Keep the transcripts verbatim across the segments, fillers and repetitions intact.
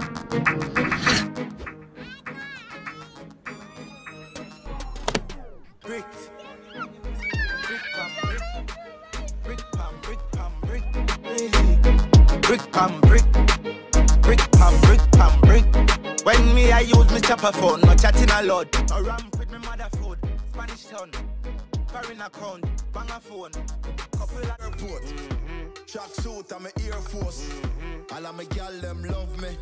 Brick. Brick pam brick. Brick pam brick pam brick. Brick pam brick. Brick pam brick pam brick. When me I use my chopper phone, no chatting a lot. No ramp with my mother food. Spanish town. Foreign account. Bang a phone. Couple of airport. Track suit and my Air Force. All of my gal them love me.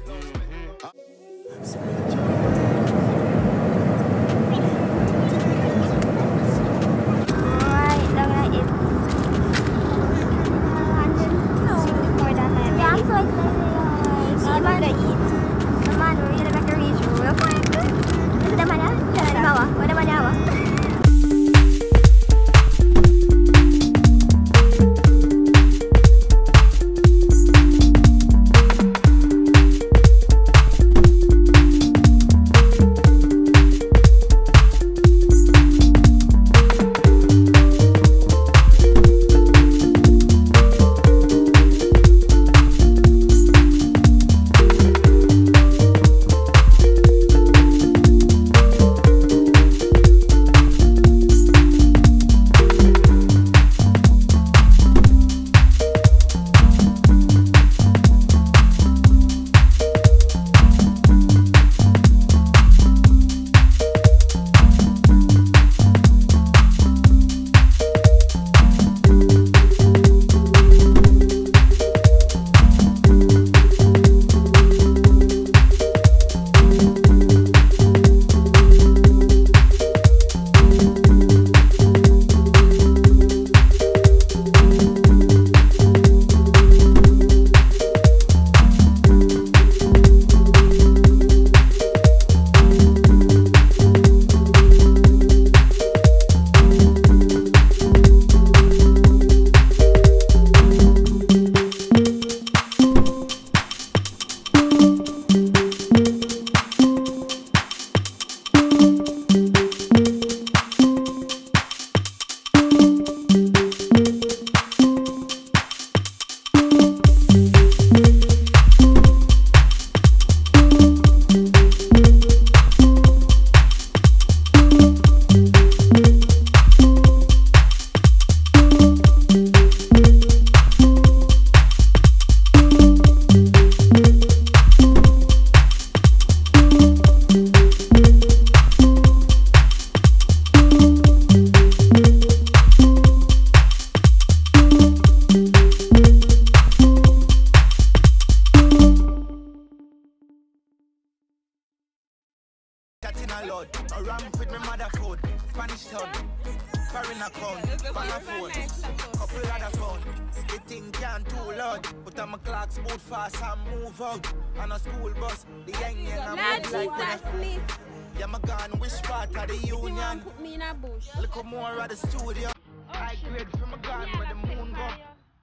A ramp with my mother food, Spanish town, foreign account, bang a phone, couple other phone. The thing can't too loud, but I'm a clock boot fast and move out. On a school bus, the young young and move like when yeah, my gun, which part of the union? Put me in a bush. Look more at the studio. I grade from a gun where the moon go.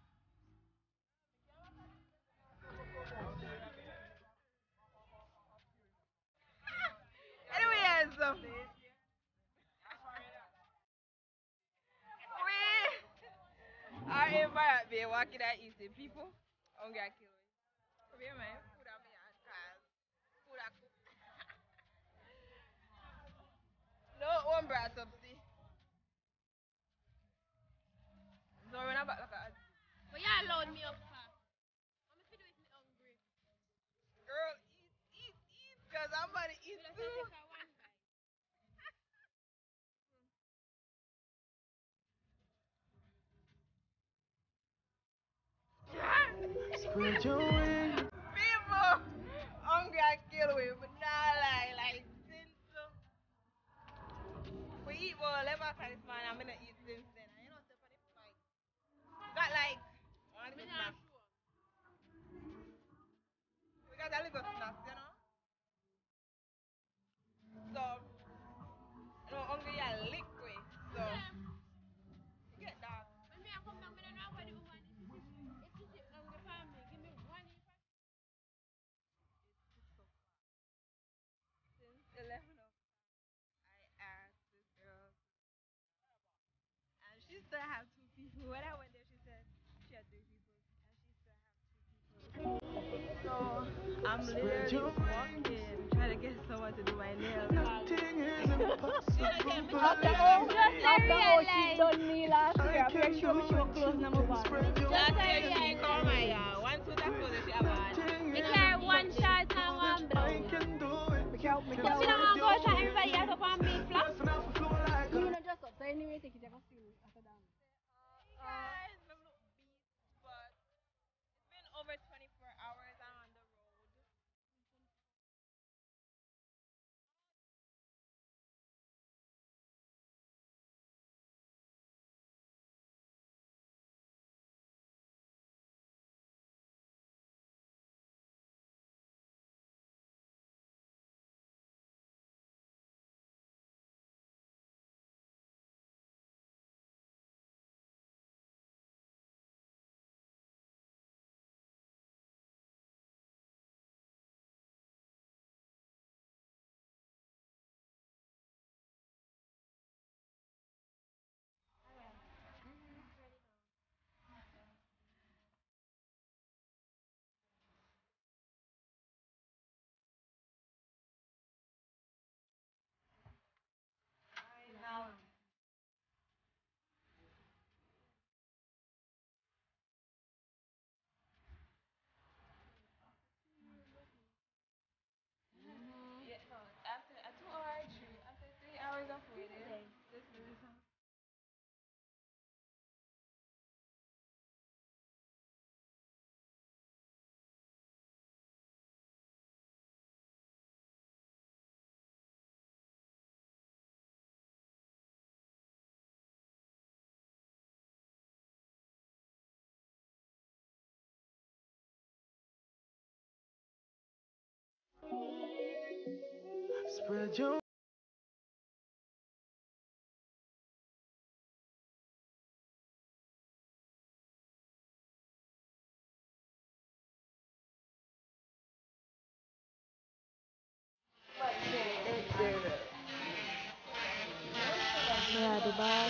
Anyways, um, we are in Barabay walking at easy people. I'm gonna kill it. Come here, man. Put on me and cars. Put a cook. No one brought up, see. So we're not back like that. But yeah, load me up fast. I'm gonna do it me hungry. Girl, eat, eat, eat, cause I'm gonna eat too. Spread your wings. People, hungry and kill we, but not like, like, since uh, we eat well, let me try this man, I'm gonna eat since then. I know, step on the fight. Got like, one little snack. We got a little snacks, you know? So, you know, hungry and liquid, so, you get that. When me I come down, I don't know what the woman is. If you sit down the family, give me one. Since eleven o'clock, I asked this girl, and she still have two people. When I went there, she said she had three people, and she still have two people. So I'm literally walking, trying to get someone to do my nails. Nothing is impossible. After all, after all she done me last year, I feel sure she was close number one. Last year she called my uh, one suit of clothes she have on. We carry one shot and one blow. I can do it. We can't, we So can't. we don't want to go shot everybody else up on big flop. You know just up, so anyway, take it, you can see me after that. Guys, me look beat, but it's been over twenty-four hours I'm on the road. Yeah, no, after a two hour trip, after three hours of waiting, this is Spread your Yeah, Dubai.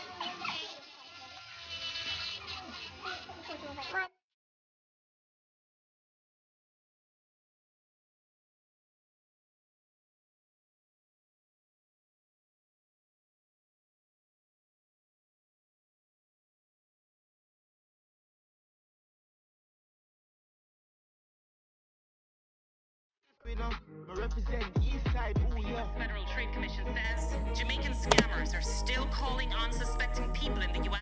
we don't represent the east side. Ooh, yeah. Federal Trade Commission says Jamaican scammers are still calling unsuspecting people in the U S